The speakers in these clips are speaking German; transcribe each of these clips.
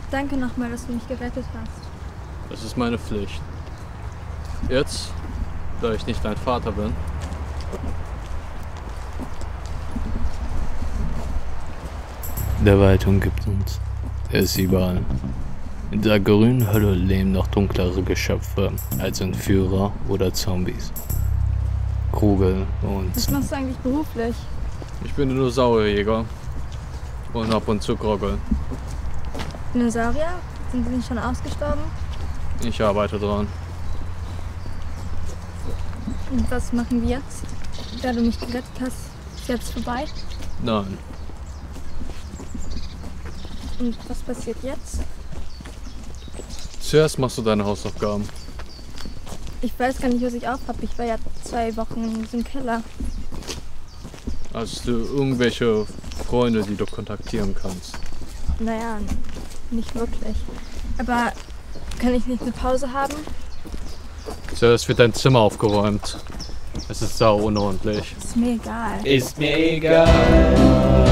Danke nochmal, dass du mich gerettet hast. Es ist meine Pflicht. Jetzt, da ich nicht dein Vater bin, der Wald umgibt uns. Er ist überall. In der grünen Hölle leben noch dunklere Geschöpfe als Entführer oder Zombies. Krugel und... Was machst du eigentlich beruflich? ich bin Dinosaurierjäger und ab und zu Groggel. Dinosaurier? Sind sie nicht schon ausgestorben? Ich arbeite dran. Und was machen wir jetzt? Da du mich gerettet hast, ist jetzt vorbei? Nein, Und was passiert jetzt? zuerst machst du deine Hausaufgaben. Ich weiß gar nicht, was ich aufhab. Ich war ja 2 Wochen in diesem Keller. Hast du irgendwelche Freunde, die du kontaktieren kannst? Naja, nicht wirklich. Aber kann ich nicht eine Pause haben? Zuerst wird dein Zimmer aufgeräumt. Es ist sau unordentlich. Ist mir egal. Ist mir egal.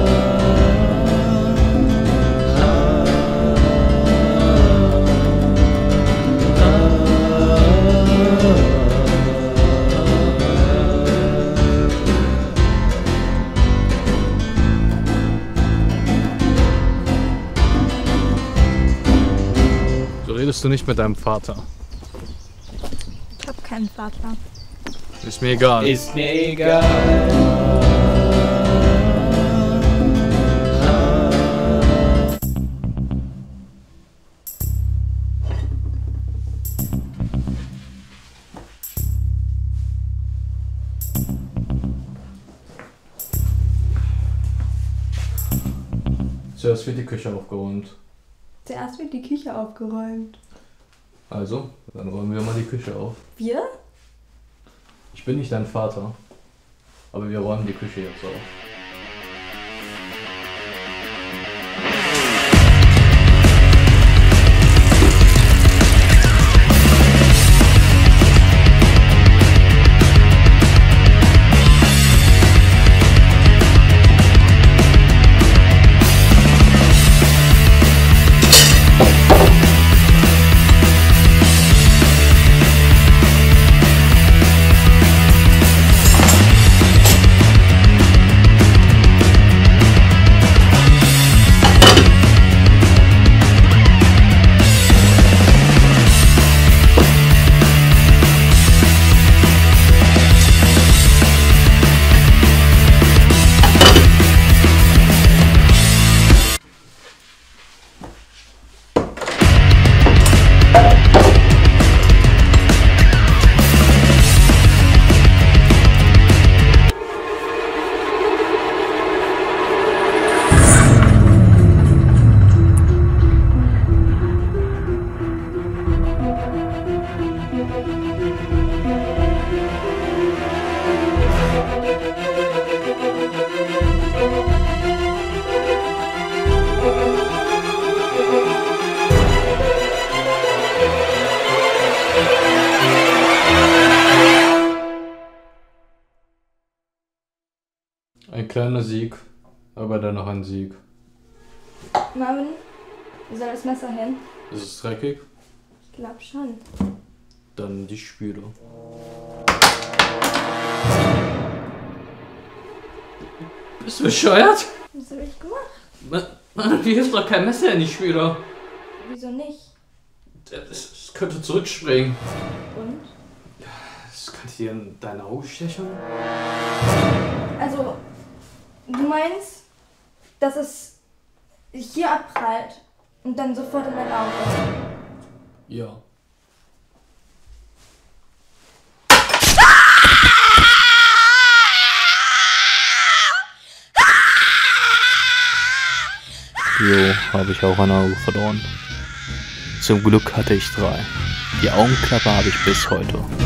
So redest du nicht mit deinem Vater. Ich hab keinen Vater. Ist mir egal. Ist mir egal. Zuerst wird die Küche aufgeräumt. Zuerst wird die Küche aufgeräumt. Also, dann räumen wir mal die Küche auf. Wir? Ich bin nicht dein Vater, aber wir räumen die Küche jetzt auf. Ein kleiner Sieg, aber dennoch ein Sieg. Marvin, wo soll das Messer hin? Ist es dreckig? Ich glaub schon. Dann die Spüle. Bist du bescheuert? Was hab ich gemacht? Man wirft doch kein Messer in die Spüle. Wieso nicht? Das könnte zurückspringen. Und? Das könnte dir in dein Auge stechen. Also, du meinst, dass es hier abprallt und dann sofort in mein Auge? Ja. So habe ich auch ein Auge verloren. Zum Glück hatte ich 3. Die Augenklappe habe ich bis heute.